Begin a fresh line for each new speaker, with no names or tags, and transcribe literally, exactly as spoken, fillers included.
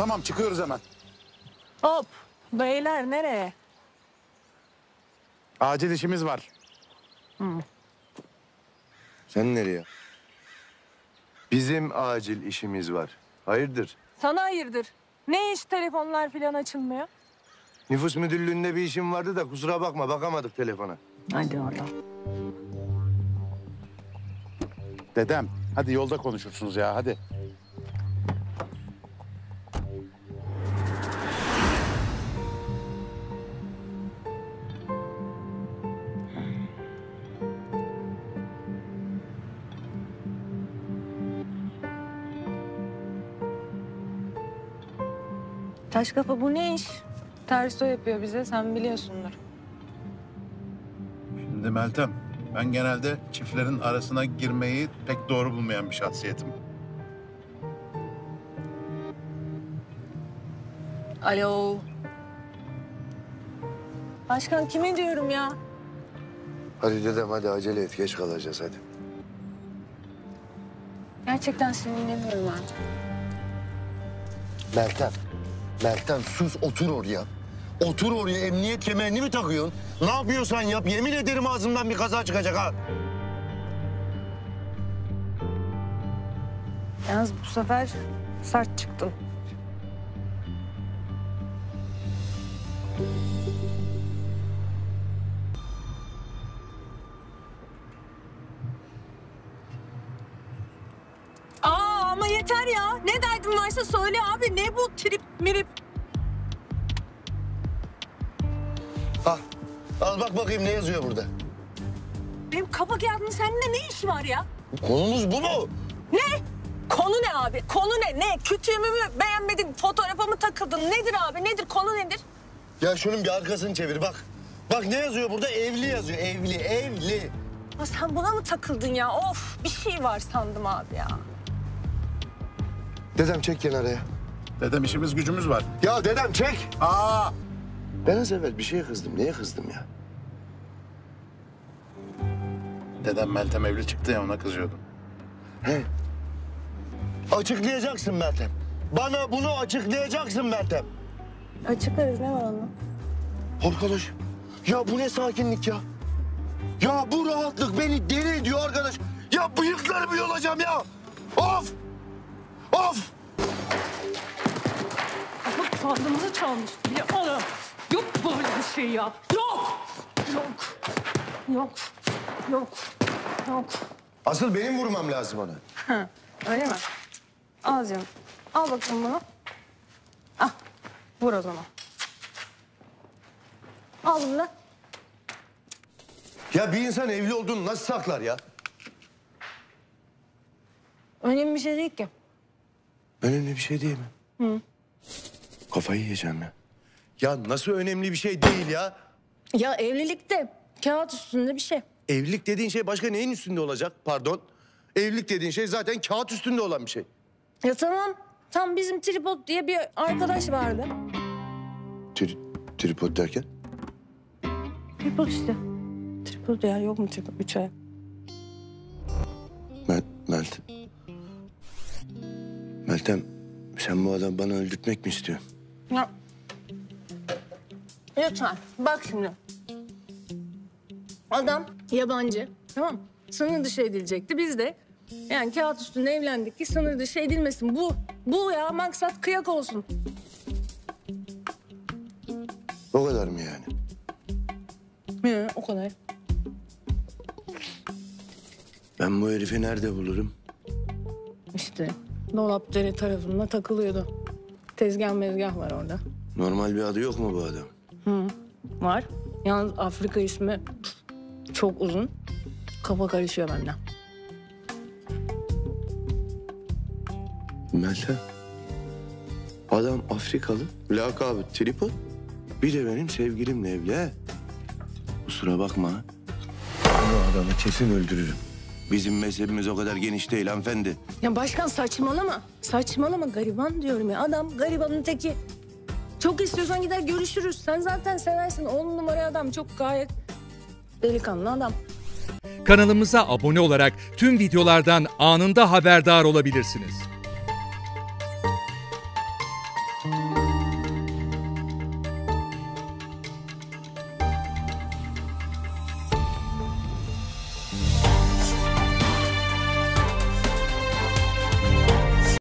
tamam çıkıyoruz hemen.
Hop. Beyler nereye?
Acil işimiz var.
Hı.
Sen nereye? Bizim acil işimiz var. Hayırdır?
Sana hayırdır? Ne iş telefonlar falan açılmıyor?
Nüfus müdürlüğünde bir işim vardı da kusura bakma bakamadık telefona.
Hadi oradan.
Dedem hadi yolda konuşursunuz ya hadi.
Taş kafa bu ne iş? Ters o yapıyor bize, sen biliyorsundur.
Şimdi Meltem, ben genelde çiftlerin arasına girmeyi pek doğru bulmayan bir şahsiyetim.
Alo. Başkan kime diyorum ya?
Hadi dedem hadi acele et geç kalacağız hadi.
Gerçekten sinirleniyorum ben.
Meltem. Meltem sus otur oraya. Otur oraya emniyet kemerini mi takıyorsun? Ne yapıyorsan yap yemin ederim ağzımdan bir kaza çıkacak ha.
Yalnız bu sefer sert çıktın. Aa ama yeter ya. Ne derdin varsa söyle abi. Ne bu trip mirip?
Al, al bak bakayım ne yazıyor burada.
Benim kafa kağıdının seninle ne işi var ya?
Konumuz bu mu?
Ne? Konu ne abi? Konu ne? Ne? Kütüğümü mü beğenmedin? Fotoğrafa mı takıldın? Nedir abi? Nedir? Konu nedir?
Ya şunun bir arkasını çevir bak. Bak ne yazıyor burada? Evli yazıyor. Evli, evli.
Ya sen buna mı takıldın ya? Of bir şey var sandım abi ya.
Dedem çek kenara ya.
Dedem işimiz gücümüz var.
Ya dedem çek.
Aa!
Ben az evvel bir şeye kızdım. Neye kızdım ya?
Dedem Meltem evli çıktı ya ona kızıyordum.
He. Açıklayacaksın Meltem. Bana bunu açıklayacaksın Meltem.
Açıklarız ne var onun?
Arkadaş, ya bu ne sakinlik ya? Ya bu rahatlık beni deli ediyor arkadaş. Ya bıyıklarımı yolacağım ya. Of! Of!
Bak sandığımızı çalmış. Ya oğlum. Yok böyle bir şey ya. Yok. Yok. Yok. Yok. Yok.
Asıl benim vurmam lazım ona.
Ha, öyle mi? Al canım. Al bakalım bunu. Al. Vur o zaman. Al bunu da.
Ya bir insan evli olduğunu nasıl saklar ya?
Önemli bir şey değil ki.
Önemli bir şey değil mi? Hı. Kafayı yiyeceğim ya. Ya nasıl önemli bir şey değil ya?
Ya evlilikte kağıt üstünde bir şey.
Evlilik dediğin şey başka neyin üstünde olacak? Pardon. Evlilik dediğin şey zaten kağıt üstünde olan bir şey.
Ya tamam. Tam bizim tripod diye bir arkadaş vardı.
Tri tripod derken?
Tripod işte. Tripod ya yok mu tripod? Üç ayak.
Mel Meltem. Meltem sen bu adamı bana öldürtmek mi istiyorsun?
Ya. Lütfen bak şimdi. Adam yabancı tamam mı? Sınır dışı edilecekti. Biz de yani kağıt üstünde evlendik ki sınır dışı edilmesin. Bu, bu ya maksat kıyak olsun.
O kadar mı yani?
Hı, o kadar.
Ben bu herifi nerede bulurum?
İşte Dolapdere tarafında takılıyordu. Tezgah mezgah var orada.
Normal bir adı yok mu bu adam?
Hı, var. Yalnız Afrika ismi çok uzun. Kafa karışıyor benden.
Meltem. Adam Afrikalı, lakabı tripod. Bir de benim sevgilimle evli he. Kusura bakma. Bu adamı kesin öldürürüm. Bizim mezhebimiz o kadar geniş değil hanımefendi.
Ya başkan saçmalama. Saçmalama gariban diyorum ya. Adam garibanın teki. Çok istiyorsan gider görüşürüz. Sen zaten seversin. On numara adam. Çok gayet delikanlı adam.
Kanalımıza abone olarak tüm videolardan anında haberdar olabilirsiniz.